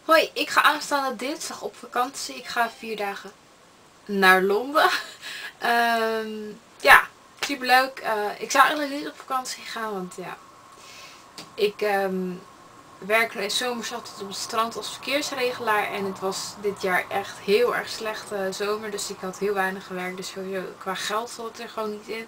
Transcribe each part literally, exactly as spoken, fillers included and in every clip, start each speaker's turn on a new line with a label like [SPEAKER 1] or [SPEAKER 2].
[SPEAKER 1] Hoi, ik ga aanstaande dinsdag op vakantie. Ik ga vier dagen naar Londen. um, ja, superleuk. Uh, ik zou eigenlijk niet op vakantie gaan, want ja, ik um, werk in zomers altijd op het strand als verkeersregelaar. En het was dit jaar echt heel erg slechte zomer, dus ik had heel weinig gewerkt. Dus sowieso qua geld zat het er gewoon niet in.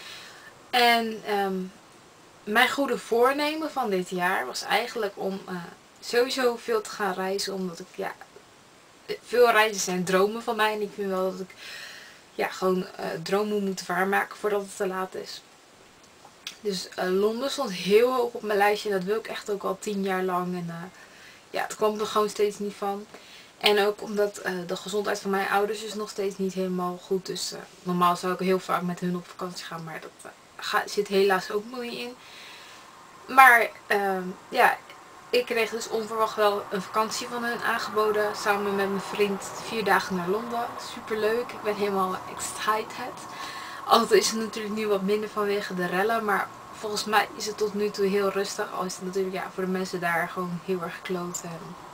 [SPEAKER 1] En um, mijn goede voornemen van dit jaar was eigenlijk om uh, sowieso veel te gaan reizen, omdat ik ja... veel reizen zijn dromen van mij. En ik vind wel dat ik ja, gewoon uh, dromen moet waarmaken voordat het te laat is. Dus uh, Londen stond heel hoog op mijn lijstje. En dat wil ik echt ook al tien jaar lang. En uh, ja, het kwam er gewoon steeds niet van. En ook omdat uh, de gezondheid van mijn ouders is nog steeds niet helemaal goed. Dus uh, normaal zou ik heel vaak met hun op vakantie gaan. Maar dat uh, gaat, zit helaas ook nog niet in. Maar uh, ja... Ik kreeg dus onverwacht wel een vakantie van hen aangeboden. Samen met mijn vriend vier dagen naar Londen. Super leuk. Ik ben helemaal excited. Altijd is het natuurlijk nu wat minder vanwege de rellen. Maar volgens mij is het tot nu toe heel rustig. Al is het natuurlijk ja, voor de mensen daar gewoon heel erg kloten.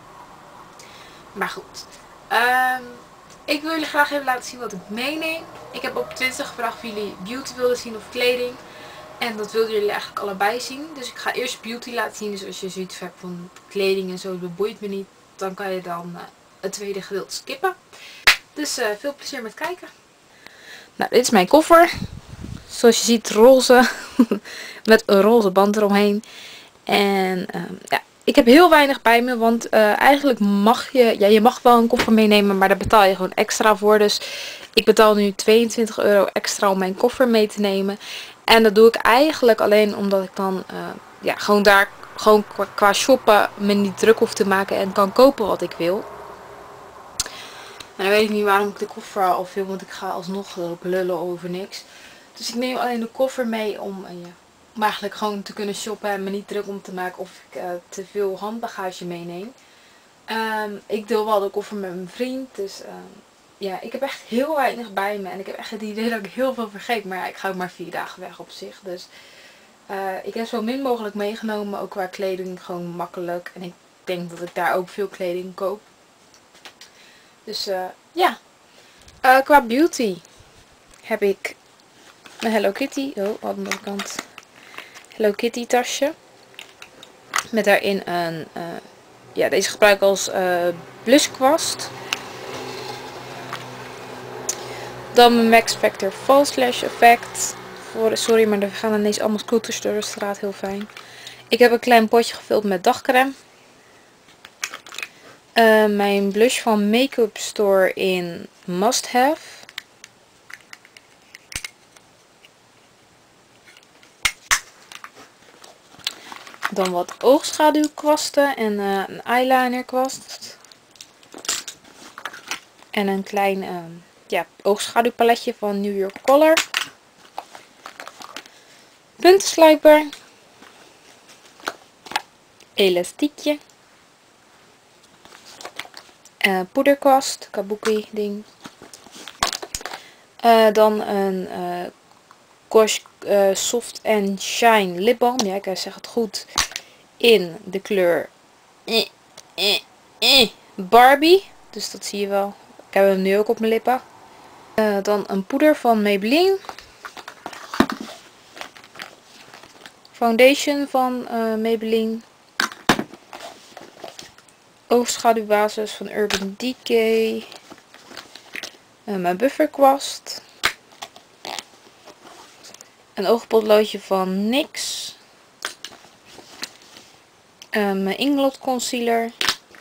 [SPEAKER 1] Maar goed. Um, ik wil jullie graag even laten zien wat ik meeneem. Ik heb op Twitter gevraagd of jullie beauty wilden zien of kleding. En dat wilden jullie eigenlijk allebei zien. Dus ik ga eerst beauty laten zien. Dus als je zoiets hebt van kleding en zo, dat boeit me niet. Dan kan je dan uh, het tweede gedeelte skippen. Dus uh, veel plezier met kijken. Nou, dit is mijn koffer. Zoals je ziet roze. Met een roze band eromheen. En uh, ja, ik heb heel weinig bij me. Want uh, eigenlijk mag je, ja, je mag wel een koffer meenemen. Maar daar betaal je gewoon extra voor. Dus ik betaal nu tweeëntwintig euro extra om mijn koffer mee te nemen. En dat doe ik eigenlijk alleen omdat ik dan uh, ja, gewoon daar gewoon qua, qua shoppen me niet druk hoef te maken en kan kopen wat ik wil. En dan weet ik niet waarom ik de koffer al film, want ik ga alsnog lopen lullen over niks. Dus ik neem alleen de koffer mee om, uh, ja, om eigenlijk gewoon te kunnen shoppen en me niet druk om te maken of ik uh, te veel handbagage meeneem. Um, ik deel wel de koffer met mijn vriend, dus... Uh, Ja, ik heb echt heel weinig bij me. En ik heb echt het idee dat ik heel veel vergeet. Maar ja, ik ga ook maar vier dagen weg op zich. Dus uh, ik heb zo min mogelijk meegenomen. Ook qua kleding gewoon makkelijk. En ik denk dat ik daar ook veel kleding koop. Dus uh, ja. Uh, qua beauty heb ik een Hello Kitty. Oh, aan de andere kant. Hello Kitty tasje. Met daarin een... Uh, ja, deze gebruik ik als uh, blushkwast. Dan mijn Max Factor False Lash Effect. Voor, sorry, maar er gaan ineens allemaal scooters door de straat. Heel fijn. Ik heb een klein potje gevuld met dagcrème. Uh, mijn blush van Make-up Store in Must Have. Dan wat oogschaduwkwasten en uh, een eyeliner kwast. En een klein... Uh, Ja, oogschaduwpaletje van New York Color. Puntenslijper. Elastiekje. Uh, poederkwast. Kabuki ding. Uh, dan een uh, Gosh uh, Soft and Shine lipbalm. Ja, ik zeg het goed. In de kleur eh, eh, eh, Barbie. Dus dat zie je wel. Ik heb hem nu ook op mijn lippen. Uh, dan een poeder van Maybelline. Foundation van uh, Maybelline. Oogschaduwbasis van Urban Decay. Uh, mijn bufferkwast. Een oogpotloodje van N Y X. Uh, mijn Inglot concealer.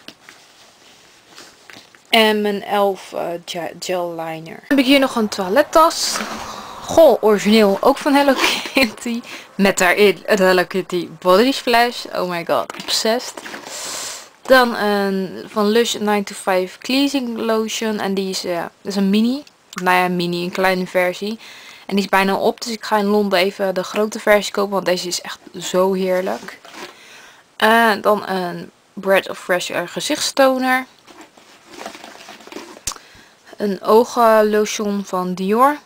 [SPEAKER 1] En mijn elf uh, gel liner. Dan heb ik hier nog een toilettas. Goh, origineel. Ook van Hello Kitty. Met daarin een Hello Kitty body splash. Oh my god, obsessed. Dan een van Lush nine to five cleansing lotion. En die is, uh, is een mini. Nou ja, mini, een kleine versie. En die is bijna op. Dus ik ga in Londen even de grote versie kopen. Want deze is echt zo heerlijk. En uh, dan een Breath of Fresh Air gezichtstoner. Een ooglotion van Dior.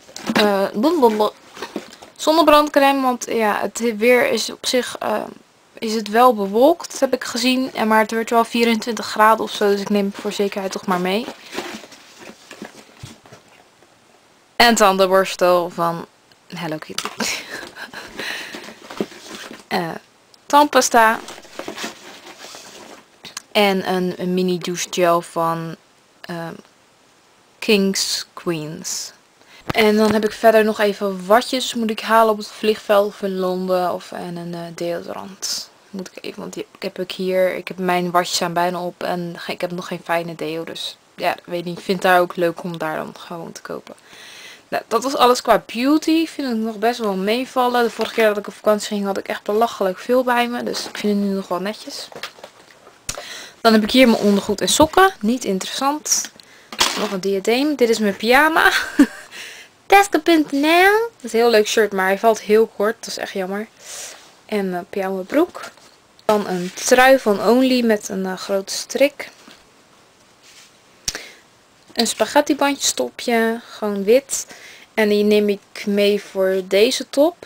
[SPEAKER 1] Uh, Zonnebrandcrème, want ja, het weer is op zich uh, is het wel bewolkt, heb ik gezien. En maar het werd wel vierentwintig graden of zo. Dus ik neem het voor zekerheid toch maar mee. En tandenborstel van Hello Kitty. uh, tandpasta. En een, een mini douchegel van um, King's Queens. En dan heb ik verder nog even watjes moet ik halen op het vliegveld of in Londen. Of en een uh, deodorant. Moet ik even, want die heb ik hier. Ik heb mijn watjes zijn bijna op. En ik heb nog geen fijne deo. Dus ja, weet niet. Ik vind het daar ook leuk om daar dan gewoon te kopen. Nou, dat was alles qua beauty. Ik vind het nog best wel meevallen. De vorige keer dat ik op vakantie ging had ik echt belachelijk veel bij me. Dus ik vind het nu nog wel netjes. Dan heb ik hier mijn ondergoed en sokken. Niet interessant. Nog een diadeem. Dit is mijn pyjama. Tesco punt n l. Dat is een heel leuk shirt, maar hij valt heel kort. Dat is echt jammer. En mijn pyjama broek. Dan een trui van Only met een uh, grote strik. Een spaghetti bandje stopje. Gewoon wit. En die neem ik mee voor deze top.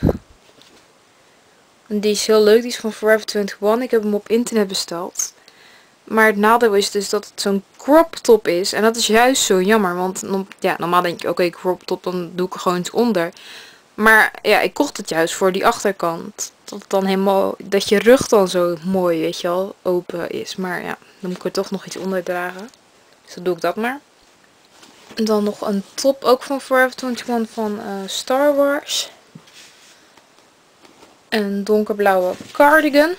[SPEAKER 1] En die is heel leuk. Die is van Forever eenentwintig. Ik heb hem op internet besteld. Maar het nadeel is dus dat het zo'n crop top is. En dat is juist zo jammer. Want ja, normaal denk je, oké, okay, crop top, dan doe ik er gewoon iets onder. Maar ja, ik kocht het juist voor die achterkant. Dat het dan helemaal, dat je rug dan zo mooi, weet je wel, open is. Maar ja, dan moet ik er toch nog iets onder dragen. Dus dan doe ik dat maar. En dan nog een top, ook van Forever eenentwintig van uh, Star Wars. Een donkerblauwe cardigan.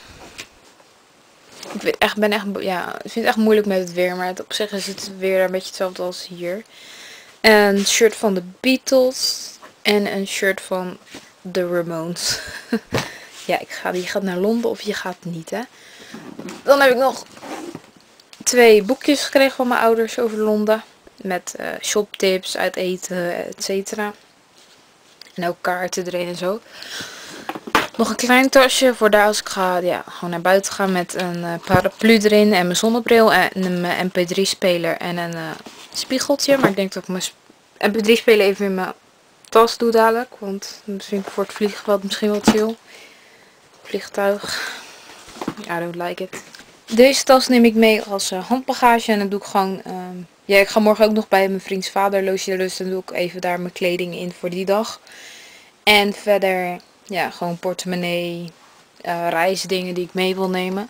[SPEAKER 1] Ik weet echt, ben echt, ja, ik vind het echt moeilijk met het weer. Maar het op zich is het weer een beetje hetzelfde als hier. Een shirt van de Beatles. En een shirt van de Ramones. Ja, ik ga, je gaat naar Londen of je gaat niet, hè. Dan heb ik nog twee boekjes gekregen van mijn ouders over Londen. Met uh, shoptips, uit eten, et cetera. En ook kaarten erin en zo. Nog een klein tasje voor daar als ik ga, ja, gewoon naar buiten gaan met een uh, paraplu erin en mijn zonnebril en mijn M P drie speler en een uh, spiegeltje. Maar ik denk dat ik mijn M P drie speler even in mijn tas doe dadelijk, want dat vind ik voor het vliegveld misschien wel chill. Vliegtuig. I don't like it. Deze tas neem ik mee als uh, handbagage en dan doe ik gewoon, uh, ja, ik ga morgen ook nog bij mijn vriends vader logeren, dus dan doe ik even daar mijn kleding in voor die dag. En verder, ja, gewoon portemonnee, uh, reisdingen die ik mee wil nemen.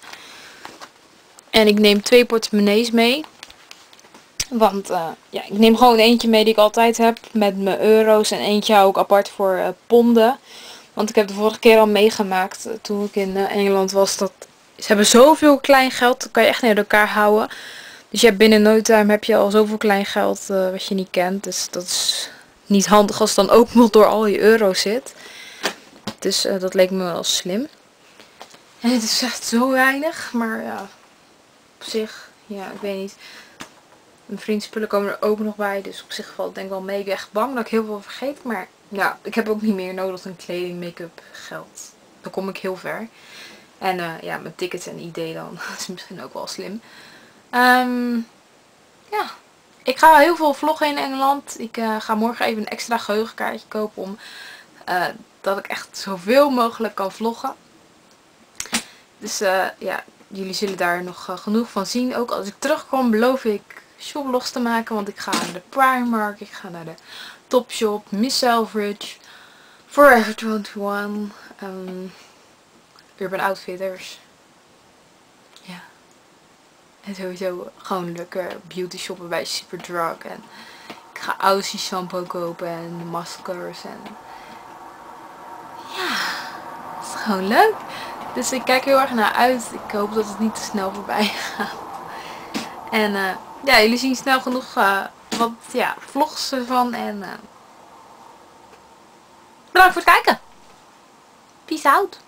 [SPEAKER 1] En ik neem twee portemonnees mee. Want uh, ja, ik neem gewoon eentje mee die ik altijd heb met mijn euro's. En eentje hou ik apart voor uh, ponden. Want ik heb de vorige keer al meegemaakt uh, toen ik in uh, Engeland was. Dat ze hebben zoveel klein geld, dat kan je echt niet uit elkaar houden. Dus je hebt binnen no time heb je al zoveel klein geld uh, wat je niet kent. Dus dat is niet handig als het dan ook nog door al je euro's zit. Dus uh, dat leek me wel slim. En het is echt zo weinig. Maar ja, op zich, ja, ik weet niet. Mijn vriend's spullen komen er ook nog bij. Dus op zich valt het denk ik wel mee. Ik ben echt bang dat ik heel veel vergeet. Maar ja, ik heb ook niet meer nodig dan kleding, make-up, geld. Dan kom ik heel ver. En uh, ja, mijn tickets en I D dan. Dat is misschien ook wel slim. Um, ja. Ik ga heel veel vloggen in Engeland. Ik uh, ga morgen even een extra geheugenkaartje kopen. Om uh, dat ik echt zoveel mogelijk kan vloggen. Dus uh, ja, jullie zullen daar nog uh, genoeg van zien. Ook als ik terugkom beloof ik shopvlogs te maken. Want ik ga naar de Primark. Ik ga naar de Topshop. Miss Selfridge. Forever eenentwintig. Um, Urban Outfitters. Ja. En sowieso gewoon lekker beauty shoppen bij Superdrug. En ik ga Aussie shampoo kopen. En de maskers. En ja, het is gewoon leuk. Dus ik kijk heel erg naar uit. Ik hoop dat het niet te snel voorbij gaat. En uh, ja, jullie zien snel genoeg uh, wat ja, vlogs ervan. En uh, bedankt voor het kijken. Peace out.